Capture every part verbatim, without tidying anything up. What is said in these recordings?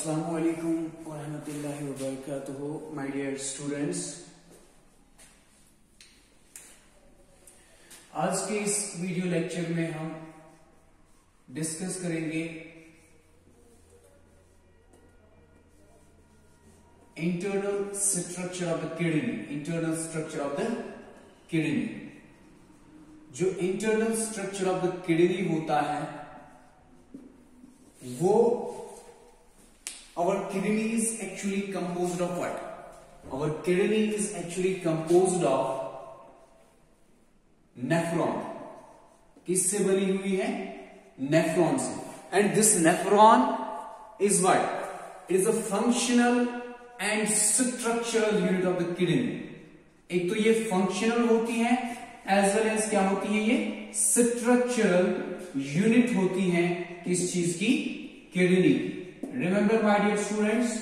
अस्सलामु अलैकुम व रहमतुल्लाहि व बरकातुहू माय डियर स्टूडेंट्स। आज के इस वीडियो लेक्चर में हम डिस्कस करेंगे internal structure of the kidney. Internal structure of the kidney, जो internal structure of the kidney होता है वो our kidney is actually composed of what? Our kidney is actually composed of nephron. किससे बनी हुई है? नेफ्रॉन से। And this nephron is what? It is a functional and structural unit of the kidney. एक तो ये functional होती है as well as क्या होती है? ये structural unit होती है किस चीज की? Kidney. Remember, my dear students,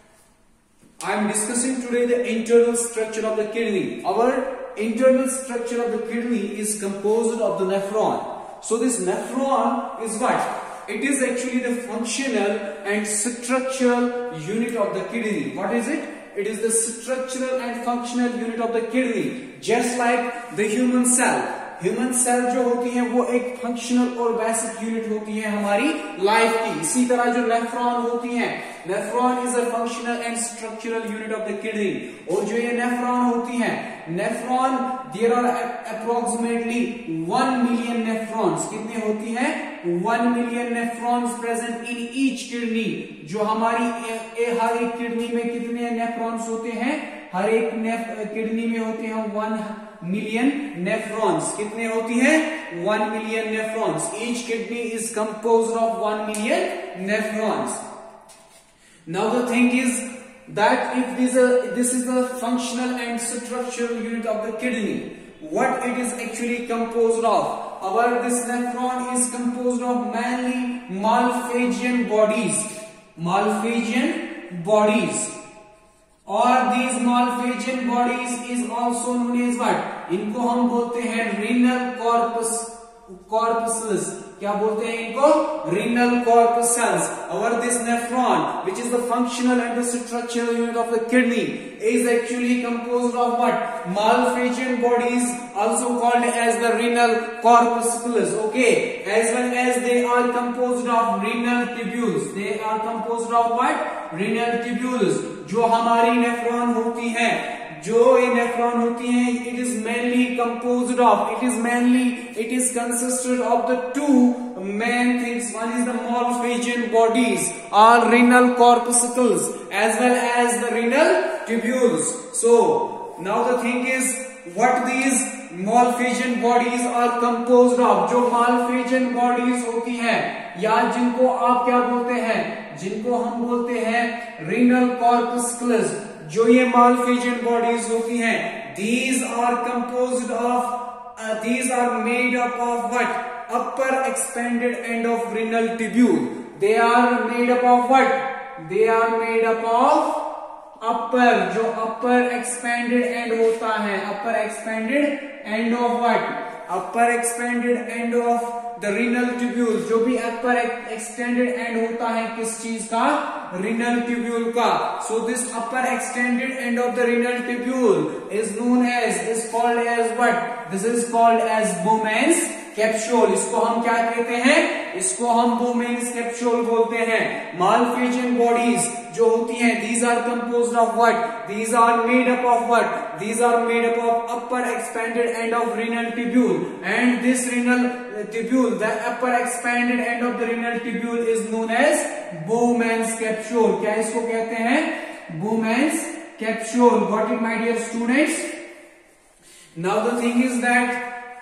I am discussing today the internal structure of the kidney. Our internal structure of the kidney is composed of the nephron. So this nephron is what? It is actually the functional and structural unit of the kidney. What is it? It is the structural and functional unit of the kidney. Just like the human cell. Human cell जो होती है वो एक functional और basic unit होती है हमारी life की। इसी तरह जो नेफ्रॉन होती है, nephron is a functional and structural unit of the kidney. और जो ये नेफ्रॉन होती है, nephron there are approximately one million nephrons. कितने होती है? One million nephrons present in each kidney. जो हमारी ए, ए, हर एक किडनी में कितने नेफ्रॉन्स होते हैं? हर एक किडनी में होते हैं वन मिलियन नेफ्रॉन्स। कितने होती है? One million nephrons. Each kidney is composed of one million nephrons. Now the thing is that if this this is the functional and structural unit of the kidney, what it is actually composed of? Our this nephron is composed of mainly Malpighian bodies. Malpighian bodies. और these Malpighian bodies is also known as what? इनको हम बोलते हैं renal corpus corpuscles। क्या बोलते हैं इनको? renal corpuscles। Our this nephron, which is the functional and the structural unit of the kidney, is actually composed of what? Malpighian bodies, also called as the renal corpuscles. Okay, as well as they are composed of renal tubules. They are composed of what? Renal tubules। जो हमारी nephron होती है, जो ये nephron होती है, it is mainly composed of, it is mainly it is consisted of the two main things. One is the Malpighian bodies or renal corpuscles as well as the renal tubules. So now the thing is, what these Malpighian bodies are composed of? जो Malpighian bodies होती है, या जिनको आप क्या बोलते हैं? जिनको हम बोलते हैं renal corpuscles। जो ये Malpighian bodies होती हैं, these are composed of uh, these are made up of what? Upper expanded end of renal tubule. They are made up of what? They are made up of upper, जो upper expanded end होता है, upper expanded end of what? Upper expanded end of the renal tubule। जो भी upper extended end होता है किस चीज का? renal tubule का। So this upper extended end of the renal tubule is known as, is called as what? This is called as Bowman's capsule। इसको हम क्या कहते हैं? इसको हम Bowman's capsule बोलते हैं। Malpighian bodies जो होती हैं, these are composed of what? These are made up of what? These are made up of upper expanded end of renal tubule, and this renal tubule, the upper expanded end of the renal tubule is known as Bowman's capsule। क्या इसको कहते हैं? Bowman's capsule। Got it, my dear students? Now the thing is that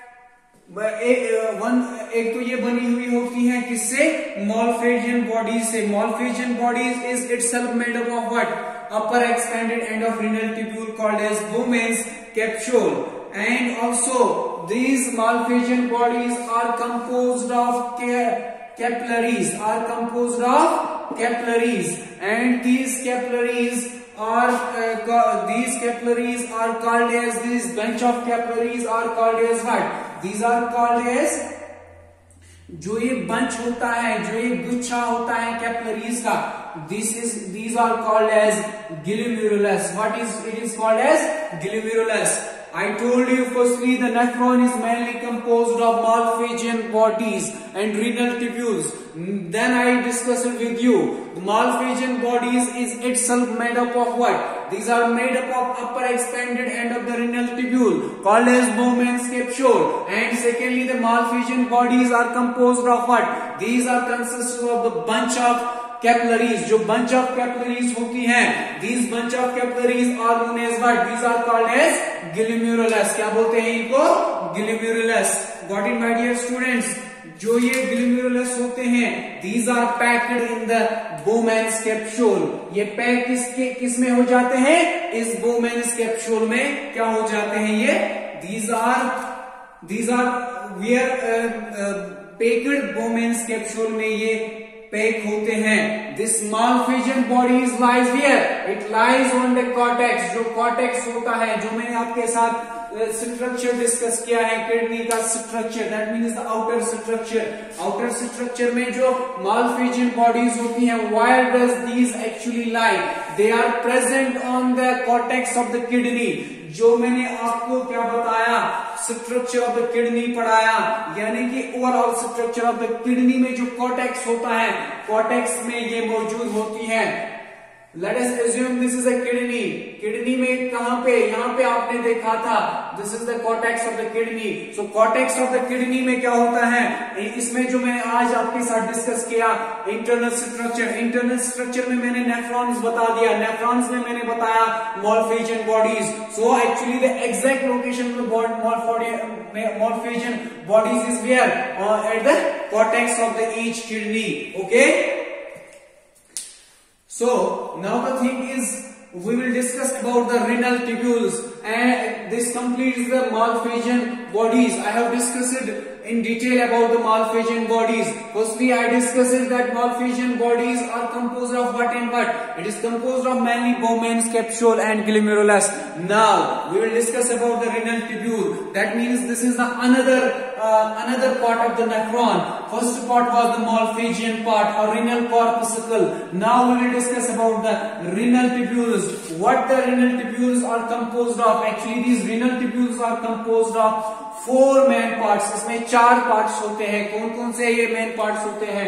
एक, one, एक तो ये बनी हुई होती है किससे? Malpighian bodies से। Malpighian bodies is itself made up of what? Upper expanded end of renal tubule called as Bowman's capsule। And also these Malpighian bodies are composed of capillaries, are composed of capillaries, and these capillaries are uh, these capillaries are called as, this bunch of capillaries are called as what? These are called as, जो ये bunch होता है, जो ये गुच्छा होता है capillaries का, This is these are called as glomerulus. What is it is called as glomerulus. I told you firstly the nephron is mainly composed of Malpighian bodies and renal tubules. Then I discussed it with you. The Malpighian bodies is itself made up of what? These are made up of upper expanded end of the renal tubule called as Bowman's capsule. And secondly, the Malpighian bodies are composed of what? These are consisted of the bunch of capillaries. जो bunch of capillaries होती हैं, these bunch of capillaries are known as what? These are called as glomerulus. क्या बोलते हैं इनको? glomerulus. Got it my dear students? जो ये glomerulus होते हैं, these are packed in the Bowman's capsule. ये पैक किसके किस में हो जाते हैं? इस Bowman's capsule में क्या हो जाते हैं ये? These are these are where uh, uh, packed Bowman's capsule में ये पैक होते हैं. This Malpighian bodies lies here. It lies on the cortex. जो cortex होता है, जो मैंने आपके साथ स्ट्रक्चर डिस्कस किया है किडनी का structure, that means the outer structure. Outer structure में जो Malpighian bodies होती हैं, where does these actually lie? They are present on the cortex of the kidney. जो मैंने आपको क्या बताया, स्ट्रक्चर ऑफ द किडनी पढ़ाया, यानी कि overall structure of the kidney में जो कॉर्टेक्स होता है, कॉर्टेक्स में ये मौजूद होती है. Let us assume this is a kidney. Kidney में कहां पे? यहां पे आपने देखा था. This is the cortex of the kidney. So cortex of the kidney में क्या होता है? इसमें जो मैंने आज आपके साथ डिस्कस किया इंटरनल स्ट्रक्चर. इंटरनल स्ट्रक्चर में मैंने नेफ्रॉन्स बता दिया. नेफ्रॉन्स में मैंने बताया Malpighian bodies. So actually the exact location of the Malpighian bodies is where? Uh, at the cortex of the each kidney. Okay. So now the thing is, we will discuss about the renal tubules, and this completes the Malpighian bodies. I have discussed it in detail about the Malpighian bodies. Firstly, I discussed that Malpighian bodies are composed of what and what? It is composed of mainly Bowman's capsule and glomerulus. Now we will discuss about the renal tubule. That means this is the another uh, another part of the nephron. First part was the Malpighian part or renal corpuscle. Now we will discuss about the renal tubules. What the renal tubules are composed of? Actually, these renal tubules are composed of four main parts. इसमें चार parts होते हैं. कौन कौन से ये main parts होते हैं?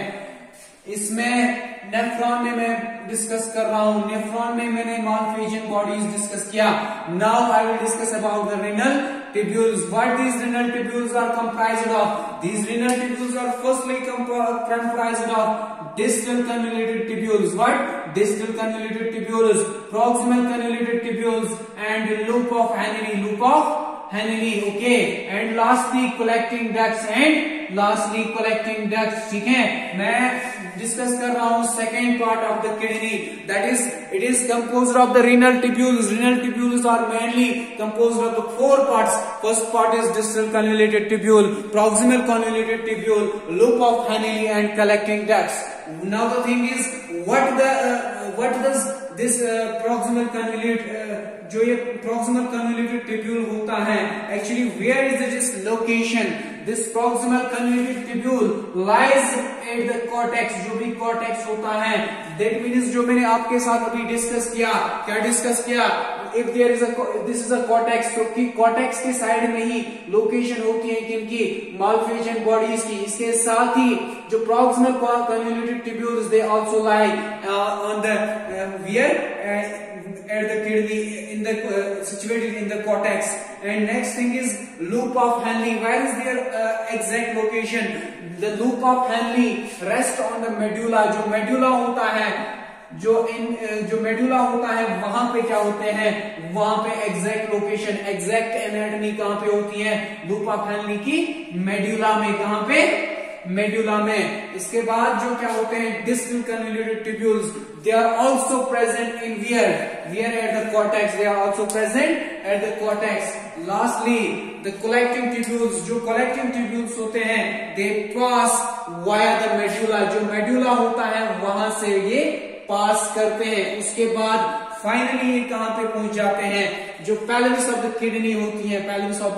इसमें नेफ्रॉन में मैं डिस्कस कर रहा हूं. नेफ्रॉन में मैंने Malpighian bodies डिस्कस किया. Now I will discuss about the renal tubules. What these renal tubules are comprised of? These renal tubules are firstly comprised of distal cannulated tubules. What? Distal cannulated tubules, proximal cannulated tubules, and loop of Henle. Loop of Henle. Okay. And lastly collecting ducts. And lastly collecting ducts. ठीक है. मैं discuss कर रहा हूं second part of the kidney. That is it is composed of the renal tubules. Renal tubules are mainly composed of the four parts. First part is distal cannulated tubule, proximal cannulated tubule, loop of Henle, and collecting ducts. Now the thing is, what the uh, what does this uh, proximal cannulated uh, जो ये proximal cannulated tubule होता है, actually where is its location? This proximal cannulated tubule lies at the cortex. जो भी cortex होता है, that means जो मैंने आपके साथ अभी डिस्कस किया, क्या डिस्कस किया? If there is a this is a cortex, तो कि cortex के साइड में ही लोकेशन होती है किनकी? Malpighian bodies की. इसके साथ ही जो proximal cannulated tubules, they also lie uh, on the uh, where uh, at the kidney, in the uh, situated in the cortex. And next thing is loop of Henle. Where is their uh, exact location? The loop of Henle rests on the medulla. जो medulla होता है, जो इन जो medulla होता है, वहां पे क्या होते हैं? वहां पे एग्जैक्ट लोकेशन, एग्जैक्ट एनाटॉमी कहां पे होती है? लूप ऑफ हेनली की मेडुला में. कहां पे? मेडुला में. इसके बाद जो क्या होते हैं? Distal cannulated tubules. They are also present in where? Where at the cortex. They are also present at the cortex. Lastly, the collecting tubules. जो collecting tubules होते हैं, they pass via the medulla. जो medulla होता है, वहां से ये पास करते हैं. उसके बाद फाइनली ये कहां पे पहुंच जाते हैं? जो pelvis ऑफ द किडनी होती है, pelvis of the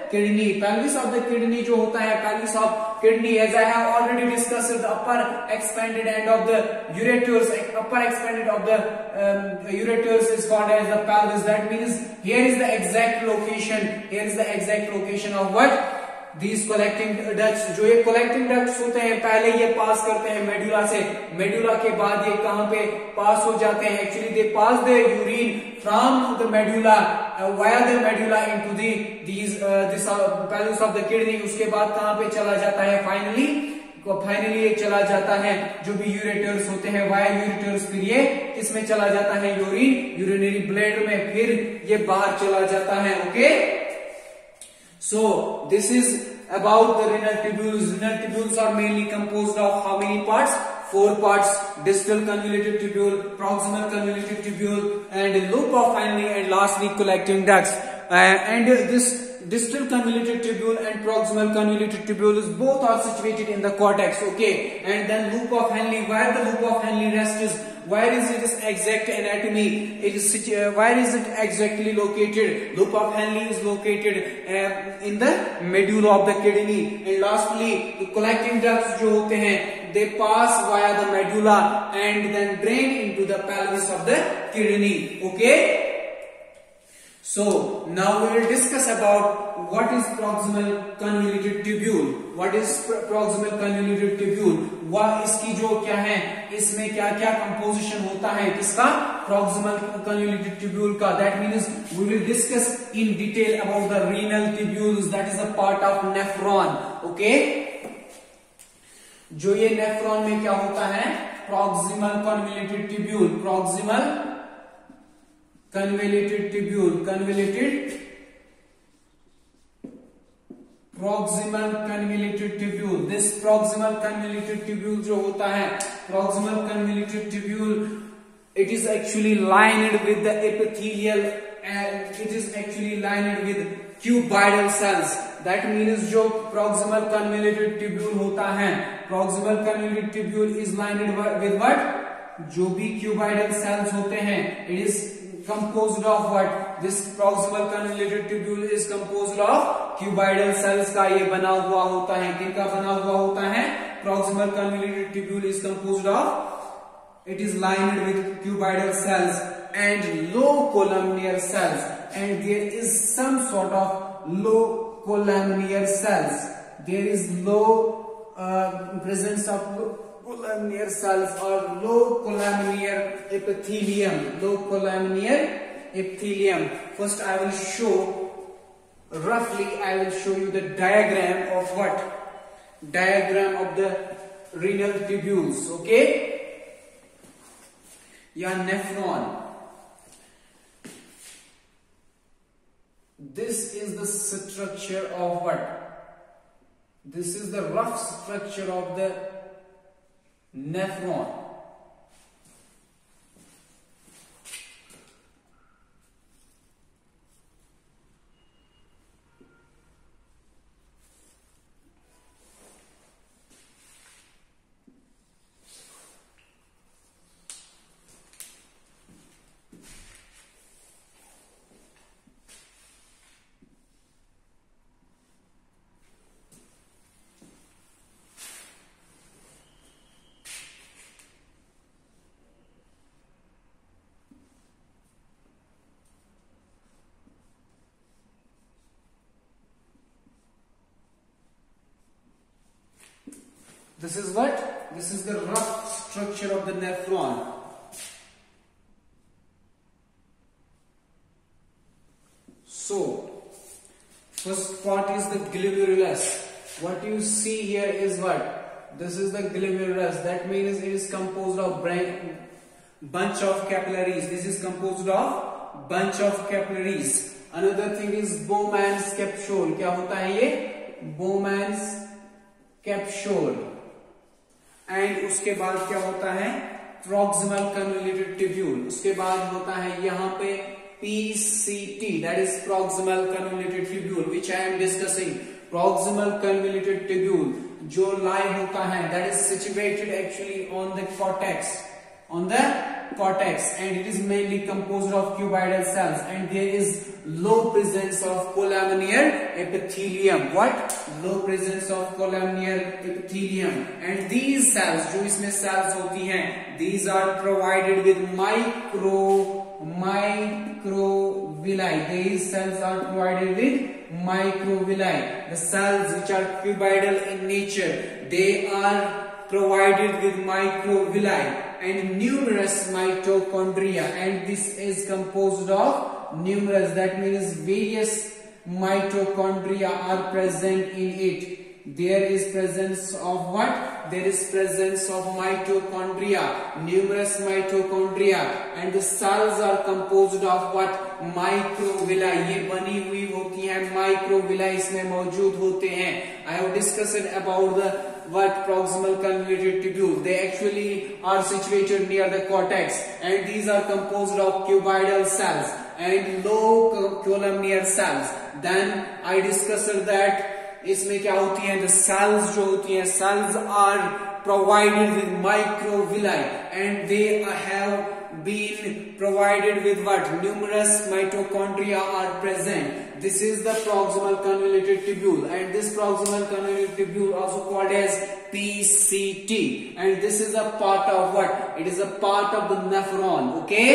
kidney. Pelvis of the kidney जो होता है, pelvis of kidney, as I have already discussed, the upper expanded end of the ureters, upper expanded of the um, ureters is called as the pelvis. That means here is the exact location. Here is the exact location of what? These collecting ducts. जो ये collecting ducts होते हैं, पहले ये पास करते हैं medulla से, medulla के बाद ये कहां पे पास हो जाते हैं? Actually they pass their urine from the medulla uh, via the medulla into the these uh, this uh, pelvis of the kidney. उसके बाद कहां पे चला जाता है? Finally फाइनली ये चला जाता है जो भी यूरेटर्स होते हैं, वाया यूरेटर्स, फिर ये किसमें चला जाता है? यूरिन, यूरिनरी ब्लैडर में, फिर ये बाहर चला जाता है. Okay, so this is about the renal tubules. Renal tubules are mainly composed of how many parts? Four parts: distal convoluted tubule, proximal convoluted tubule, and loop of Henle, and lastly collecting ducts. Uh, and this distal convoluted tubule and proximal convoluted tubules both are situated in the cortex. Okay, and then loop of Henle, where the loop of Henle rests, where is its exact anatomy? It is uh, where is it exactly located? Loop of Henle is located uh, in the medulla of the kidney. And lastly, the collecting ducts जो होते हैं, they pass via the medulla and then drain into the pelvis of the kidney. Okay. So now we will discuss about what is proximal convoluted tubule. What is proximal convoluted tubule? वह इसकी जो क्या है, इसमें क्या क्या composition होता है किसका? Proximal convoluted tubule का. That means we will discuss in detail about the renal tubules. That is a part of nephron. Okay? जो ये nephron में क्या होता है? Proximal convoluted tubule. Proximal convoluted tubule, convoluted proximal convoluted tubule. This proximal convoluted tubule जो होता है, proximal convoluted tubule, it is actually lined with the epithelial and it is actually lined with cuboidal cells. That means जो proximal convoluted tubule होता है, proximal convoluted tubule is lined with what? जो भी cuboidal cells होते हैं, it is composed of what? This proximal convoluted tubule is composed of cuboidal cells का ये बना हुआ होता है. किनका बना हुआ होता है? Proximal convoluted tubule is composed of, it is lined with cuboidal cells and low columnar cells, and there is some sort of low columnar cells. There is low uh, presence of low columnar cells or low columnar epithelium. Low columnar epithelium. First I will show, roughly I will show you the diagram of what? Diagram of the renal tubules. Okay? या nephron. This is the structure of what? This is the rough structure of the nephron. This is what? This is the rough structure of the nephron. So, first part is the glomerulus. What you see here is what? This is the glomerulus. That means it is composed of bunch of capillaries. This is composed of bunch of capillaries. Another thing is Bowman's capsule. क्या होता है ये? Bowman's capsule. And उसके बाद क्या होता है? proximal convoluted tubule. उसके बाद होता है यहाँ पे P C T, that is proximal convoluted tubule, which I am discussing. Proximal convoluted tubule जो lie होता है, that is situated actually on the cortex, on the cortex and it is mainly composed of cuboidal cells and there is low presence of columnar epithelium. What? Low presence of columnar epithelium and these cells जो इसमें cells होती हैं these are provided with micro microvilli. These cells are provided with microvilli. The cells which are cuboidal in nature, they are provided with microvilli and numerous mitochondria, and this is composed of numerous, that means various mitochondria are present in it. There is presence of what? There is presence of mitochondria, numerous mitochondria, and the cells are composed of what? Microvilli. ये बनी हुई होती है microvilli, इसमें मौजूद होते हैं. I have discussed about the what proximal convoluted tubule. They actually are situated near the cortex, and these are composed of cuboidal cells and low columnar cells. Then I discussed that इसमें क्या होती है? The cells जो होती हैं, cells are provided with microvilli and they have been provided with what? Numerous mitochondria are present. This is the proximal convoluted tubule and this proximal convoluted tubule also called as P C T, and this is a part of what? It is a part of the nephron. Okay.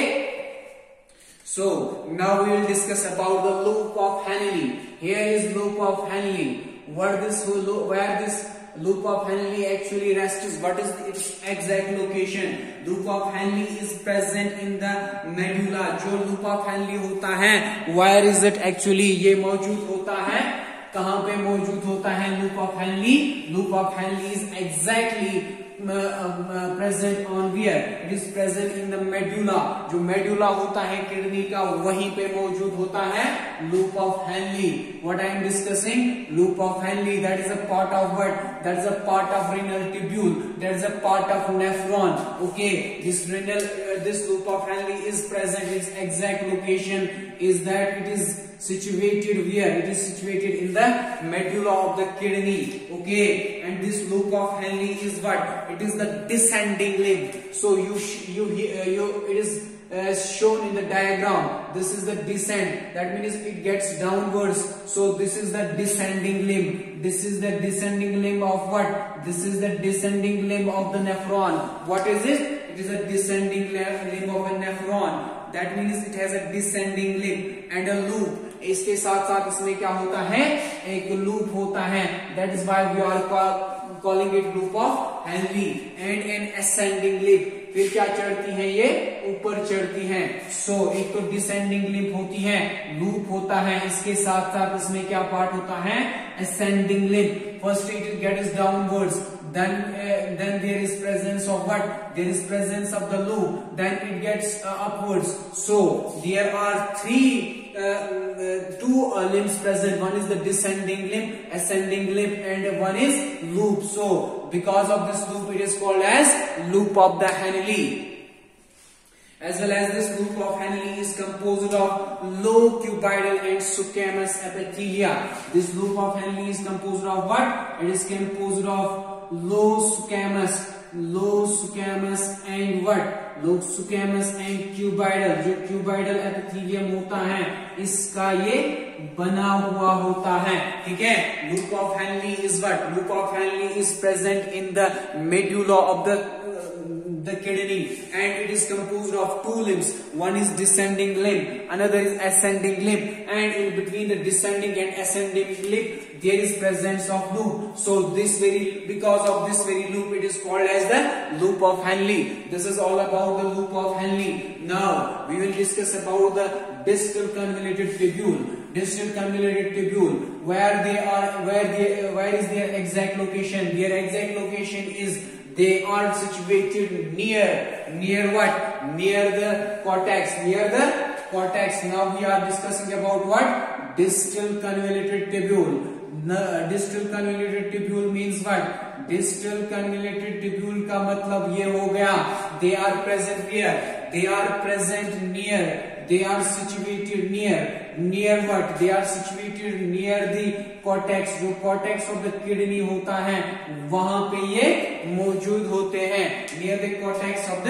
So now we will discuss about the loop of Henle. Here is loop of Henle. What this where this loop of Henle actually rests? What is its exact location? Loop of Henle is present in the medulla. जो loop of Henle होता है, where is it actually? ये मौजूद होता है, कहाँ पे मौजूद होता है loop of Henle? Loop of Henle is exactly Uh, uh, present on where? It is present in the medulla. जो medulla होता है किडनी का, वहीं पे मौजूद होता है loop of Henle. What I am discussing? Loop of Henle, that is a part of what? That is a part of renal tubule. That is a part of nephron. Okay, this renal, uh, this loop of Henle is present. Its exact location is that it is situated where? It is situated in the medulla of the kidney. Okay, and this loop of Henle is what? It is the descending limb. So you you uh, you it is uh, shown in the diagram. This is the descent. That means it gets downwards. So this is the descending limb. This is the descending limb of what? This is the descending limb of the nephron. What is it? It is a descending limb of a nephron. That means it has a descending limb and a loop. इसके साथ साथ इसमें क्या होता है? एक loop होता है. That is why we are calling it loop of Henle. And an ascending limb. फिर क्या चढ़ती हैं? ये ऊपर चढ़ती हैं. So एक तो descending limb होती है, loop होता है, इसके साथ साथ इसमें क्या पार्ट होता है? Ascending limb. First it gets downwards. Then uh, then there is presence of what? There is presence of the loop. Then it gets uh, upwards. So there are three uh, uh, two uh, limbs present. One is the descending limb, ascending limb, and one is loop. So because of this loop, it is called as loop of the Henle. As well as this loop of Henle is composed of low cuboidal and squamous epithelia. This loop of Henle is composed of what? It is composed of low squamous, low squamous and what? Low squamous and cuboidal. जो cuboidal epithelium होता है, इसका ये बना हुआ होता है. ठीक है? Loop of Henle is what? Loop of Henle is present in the medulla of the the kidney, and it is composed of two limbs. One is descending limb, another is ascending limb, and in between the descending and ascending limb there is presence of loop. So this very, because of this very loop, it is called as the loop of Henle. This is all about the loop of Henle. Now we will discuss about the distal convoluted tubule. Distal convoluted tubule, where they are, where they, where is their exact location? Their exact location is they are situated near, near what? Near the cortex, near the cortex. Now we are discussing about what? Distal convoluted tubule. No, distal convoluted tubule means what? Distal convoluted tubule का मतलब ये हो गया, they are present here, they are present near, they are situated near, near what? They are situated near the cortex. जो cortex of the kidney होता है, वहां पे ये मौजूद होते हैं. Near the cortex of the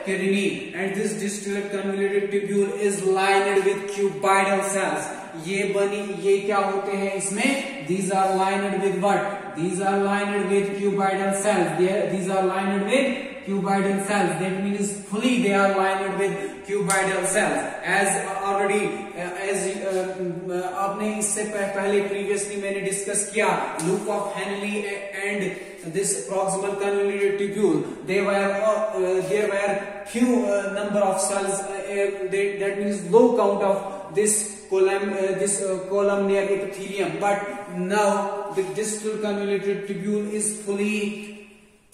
kidney, and this distal convoluted tubule is lined with cuboidal cells. ये बनी ये क्या होते हैं इसमें? These are lined with what? These are lined with cuboidal cells. They, these are lined with cuboidal cells. That means fully they are lined with cuboidal cells. As already uh, as uh, आपने इससे पहले previously मैंने discuss किया loop of Henle and this proximal convoluted tubule. They were uh, there were few uh, number of cells. Uh, they, that means low count of this column uh, this uh, columnar epithelium. But now the distal convoluted tubule is fully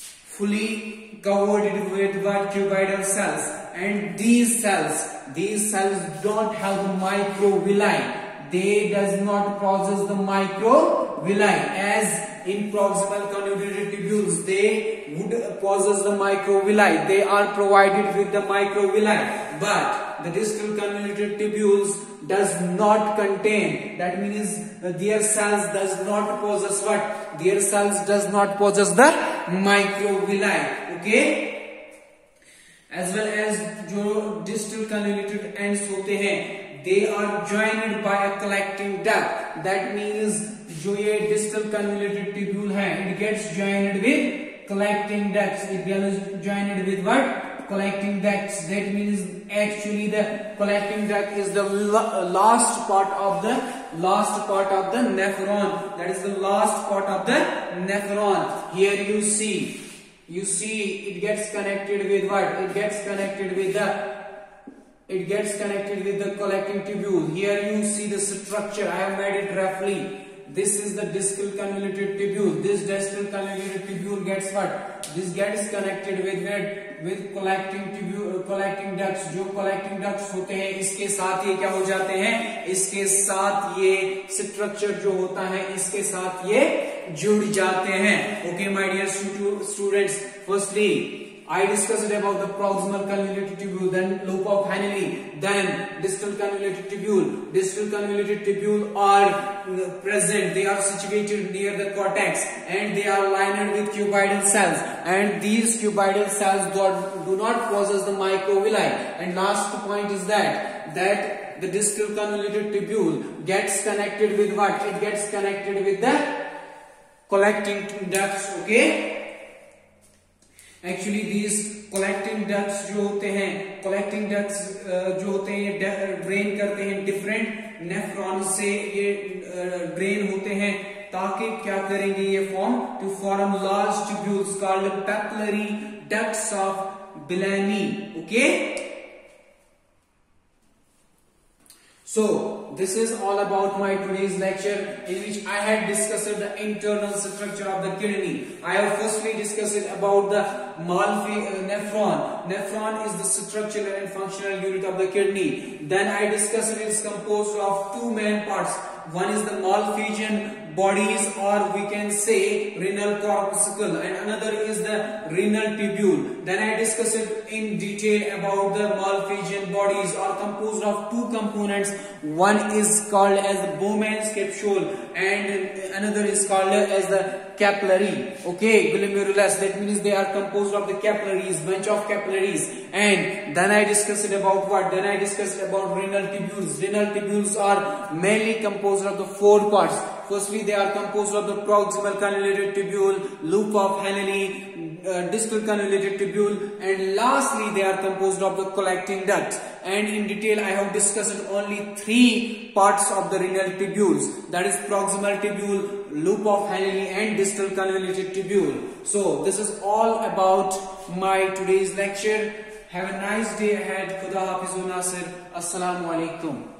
fully covered with what? Cuboidal cells, and these cells these cells don't have the microvilli. They does not possess the microvilli as in proximal convoluted tubules they would possess the microvilli. They are provided with the microvilli, but the distal convoluted tubules does not contain, that means their cells does not possess what? Their cells does not possess the microvilli. Okay, as well as जो distal convoluted ends होते हैं, they are joined by a collecting duct. That means जो ये distal convoluted tubule है, it gets joined with collecting ducts. It gets joined with what? Collecting ducts. That means actually the collecting duct is the last part of the last part of the nephron. That is the last part of the nephron. Here you see, you see it gets connected with what? It gets connected with the it gets connected with the collecting tubule. Here you see the structure. I have made it roughly. This is the distal convoluted tubule. This distal convoluted tubule gets what? This gets connected with what? With collecting tubule, collecting ducts. जो collecting ducts होते हैं, इसके साथ ये क्या हो जाते हैं? इसके साथ ये structure जो होता है, इसके साथ ये जुड़ जाते हैं. Okay, my dear students. Firstly, I discussed about the proximal convoluted tubule, then loop of Henle, then distal convoluted tubule. Distal convoluted tubule are present, they are situated near the cortex and they are lined with cuboidal cells, and these cuboidal cells do, do not possess the microvilli. And last point is that that the distal convoluted tubule gets connected with what? It gets connected with the collecting ducts. Okay, actually these collecting ducts जो होते हैं, collecting ducts जो होते हैं ये drain करते हैं different nephron से, ये ड्रेन होते हैं ताकि क्या करेंगे ये form to form large tubules called papillary ducts of Bellamy. Okay, so this is all about my today's lecture, in which I had discussed the internal structure of the kidney. I have firstly discussed about the Malfi uh, nephron. Nephron is the structural and functional unit of the kidney. Then I discussed it is composed of two main parts. One is the Malpighian bodies, or we can say renal corpuscle, and another is the renal tubule. Then I discussed it in detail about the Malpighian bodies are composed of two components. One is called as the Bowman's capsule and another is called as the capillary. Okay, glomerulus. That means they are composed of the capillaries, bunch of capillaries. And then I discussed about what? Then I discussed about renal tubules. Renal tubules are mainly composed of the four parts. Firstly, they are composed of the proximal convoluted tubule, loop of Henle, uh, distal convoluted tubule, and lastly they are composed of the collecting ducts. And in detail I have discussed only three parts of the renal tubules, that is proximal tubule, loop of Henle and distal convoluted tubule. So this is all about my today's lecture. Have a nice day ahead. Khuda Hafizun Nasir. Assalamu alaikum.